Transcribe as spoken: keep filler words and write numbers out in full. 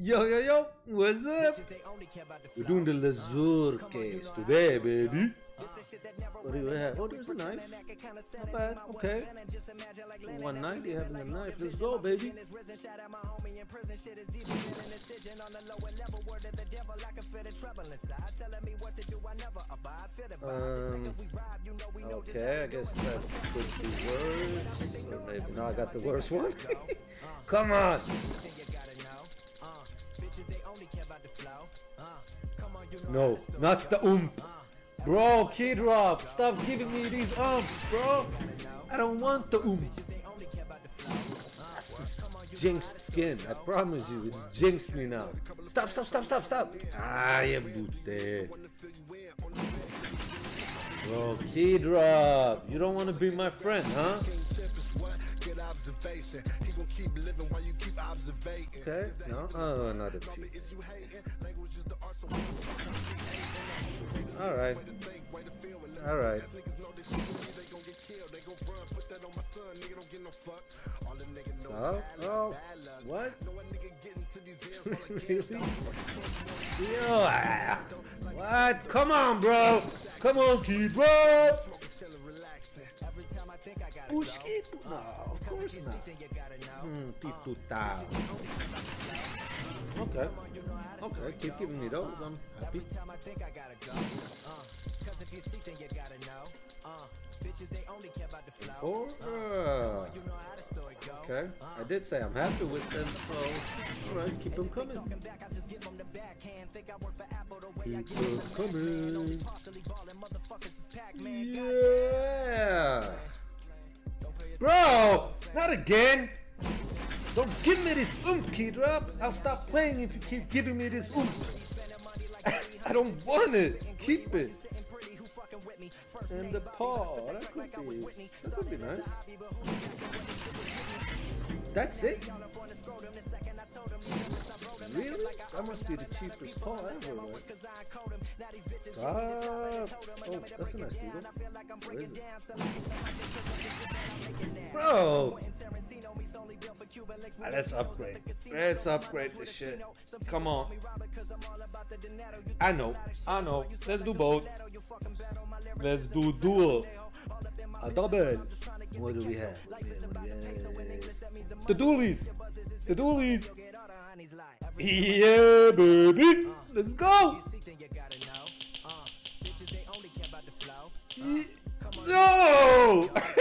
Yo, yo, yo, what's up? We're doing the Lazure case today, baby. What do you have? Oh, there's a knife. Not bad, okay. one ninety having a knife. Let's go, baby. Um, okay, I guess that could be worse. Or maybe no, I got the worst one. Come on. No, not the ump. Bro, Keydrop, stop giving me these umps, bro. I don't want the ump. That's jinxed skin, I promise you. It's jinxed me now. Stop, stop, stop, stop, stop. Ah, you booty. Bro, Keydrop, you don't want to be my friend, huh? Okay, no, oh, another piece. Alright, alright. Oh, oh, what? Really? Yo, ah, what? Come on, bro. Come on, Keydrop. Pushki? No, of course not. Hmm, tituta. Okay, okay, keep giving me those. I'm happy. Four? Uh, okay, I did say I'm happy with them, so alright, keep them coming. Keep them coming. Yeah! Bro! Not again! Don't give me this oomph, Keydrop! I'll stop playing if you keep giving me this oomph! I don't want it! Keep it! And the paw, that could be, that could be nice. That's it? Really? That must be the cheapest paw ever, right? Ah, oh, that's a nice deal. Where is it? Bro! Ah, let's upgrade. Let's upgrade this shit. Come on. I know. I know. Let's do both. Let's do dual. A double. What do we have? The dualies. The dualies. Yeah, baby. Let's go. No.